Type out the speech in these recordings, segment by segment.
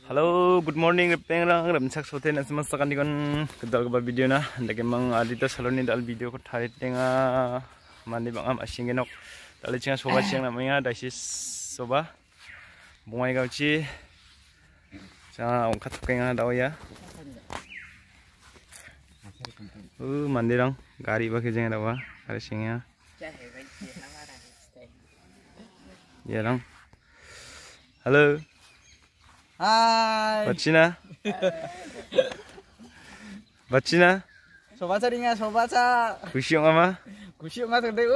Halo, good morning pengrang remsak sote na semesta kan dikon kedal ke video na ndake mang adita saloni dal video ko thari tenga mandi bang am asingenok dal cinga soba siang namanya daisi soba bungai gauci sa ongkat kenga daw ya mandirang gari baki jenga dawa hari singa ya lang halo. Hai. Bacina. Bacina. Sobat ringa sobat sa. Kusyong ama. Kusyong ngat gede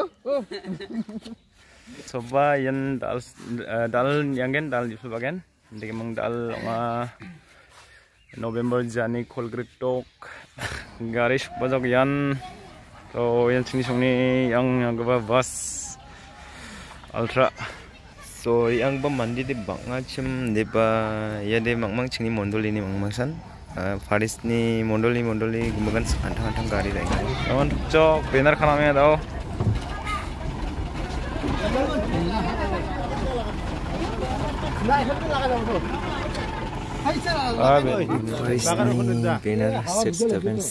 Soba yan dal yang gen dal disebagian. Ndek mong dal November jani kolgritok garis bajak yan. So yan sini sini yang gaba bus ultra. So yang mandi di bang macam deba ya de mang cini mondol ini mang mangsan Faris ni mondol gumagan antang gari lagi. Namun cok benar kanamnya tau. Faris ni benar set stevens.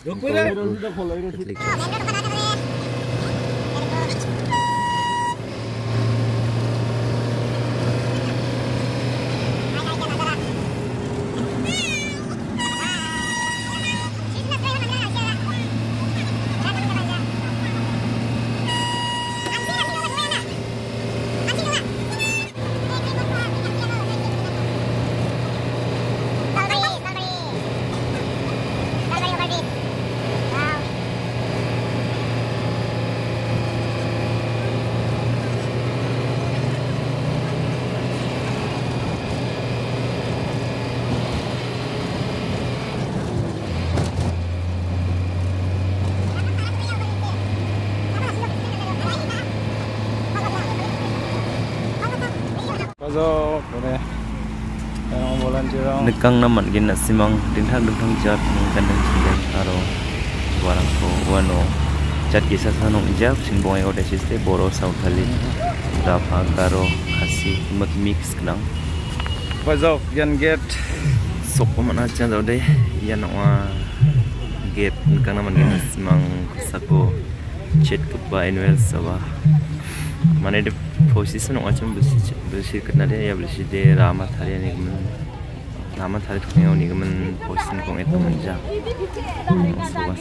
Nekang naman gin na simang dintang jat ng kandang sindang aro warang ko wano jat kisa sanong ijab sinbong ay siste boro sauthalin dapa karo khasi mat mix knang pazok yan gate sok mana cha dode yan wa gate nekang naman gin simang sako chat kepa annual sawa mana de posisi macam bersih kena dia ya bersih de ramah hari ini nama tadi tukangnya ni kemen posisi kong itu menja suas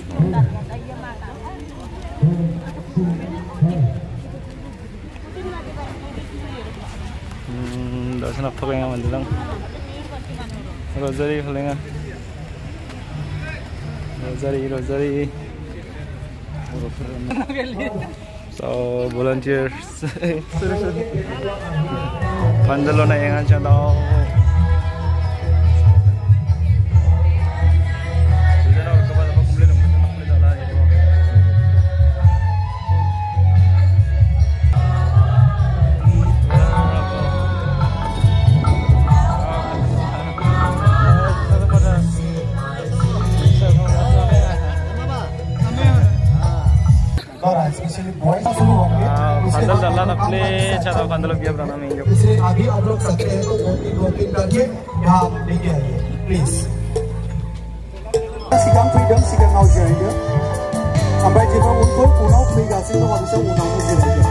dah senak tukangnya menjelang rosary halenga rosary so volunteers pandalo na yang channel pandal डाला नकली चलो पंदल बिया बनाना में जो इसलिए अभी आप लोग सकते हैं तो वोटिंग करके यहाँ लेके आइए प्लीज सिगां फैदों सिगां नाव जिरायदो ओमफ्राय जेब्ला उनखौ उनाव फैगासिनो दङ बिसोर उनावनो जिरायदो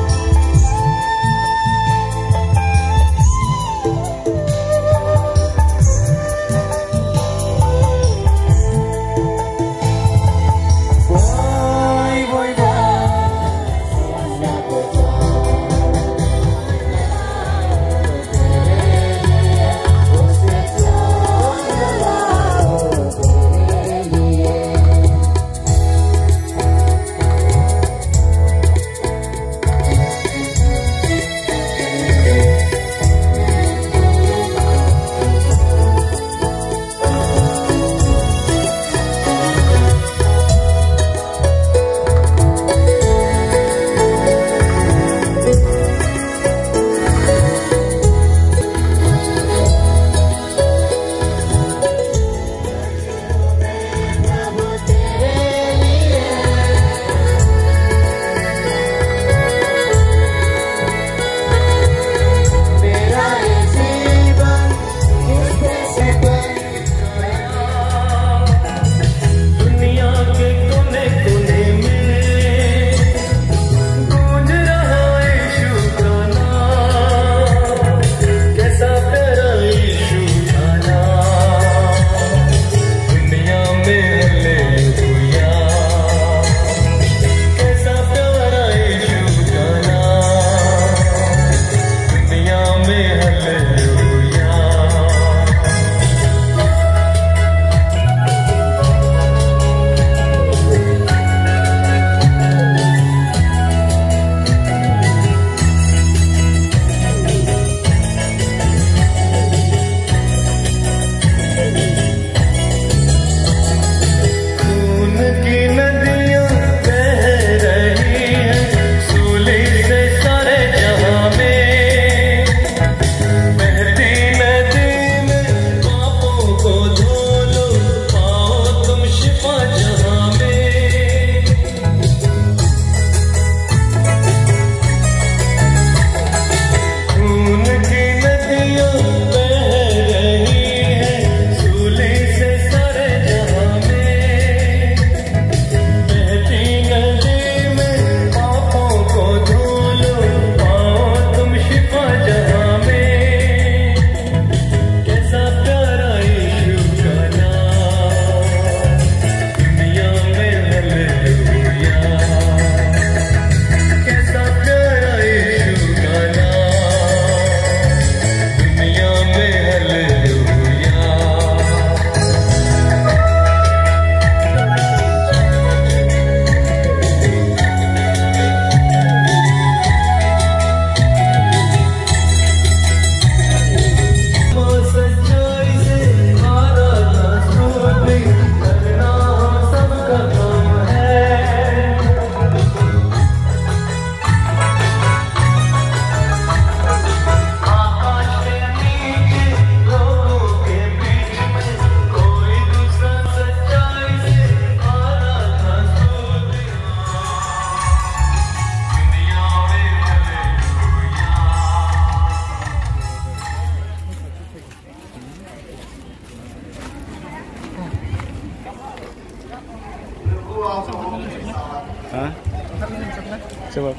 Hah? Coba.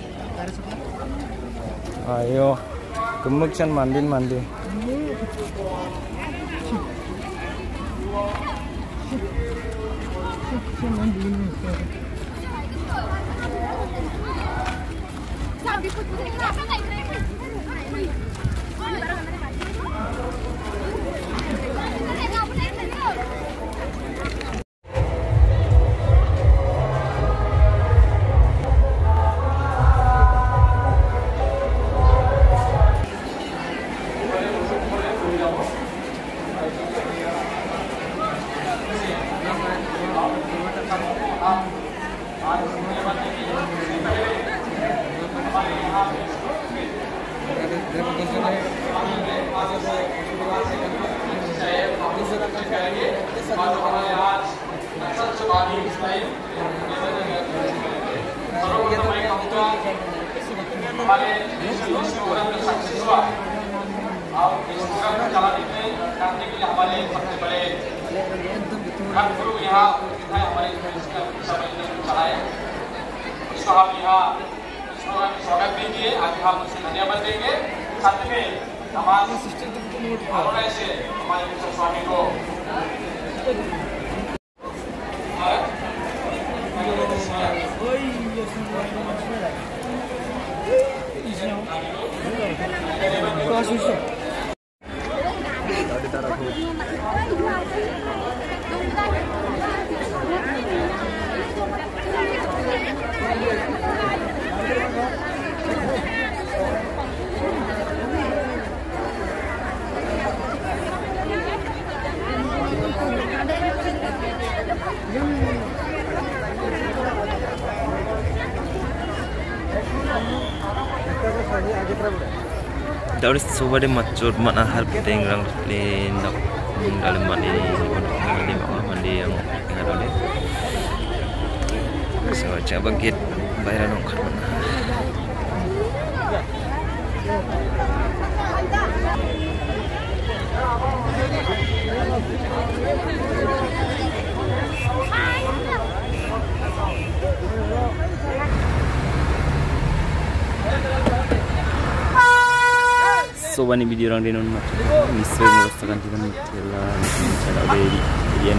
Ayo, gemuk can mandi. इसको हम यहाँ स्वागत देंगे, आज हम उसे धन्यवाद देंगे। साथ में हमारे से हमारे स्वामी को Dari sobat macet mana harap tengrang lenak dalam mandi yang ada deh. So coba git bayaran ongkar mana. So bani video orang di non macet, misal merasakan kita jalan cara dari yang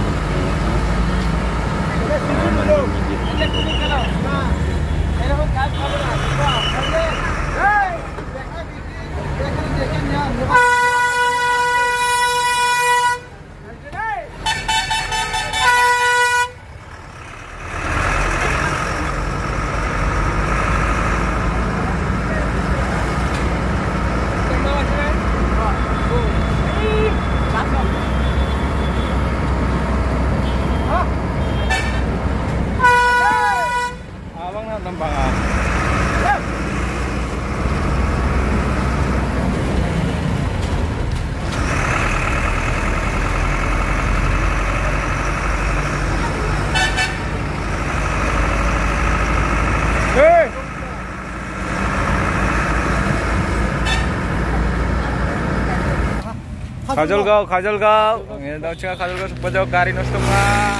Kajol kau. Ini tahu cakap kajol kau supaya gari nosto nggak.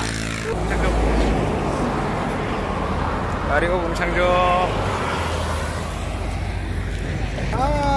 Gari kau bung cangjo.